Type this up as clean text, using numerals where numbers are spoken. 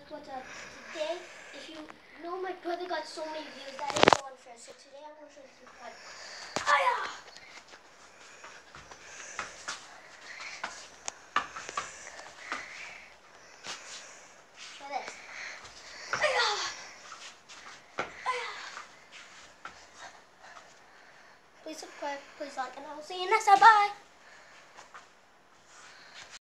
But today, if you know, my brother got so many views, that is so unfair. So today I'm going to show you some fun. Hiya! Try this. Hiya! Hiya! Please subscribe, please like, and I will see you next time. Bye!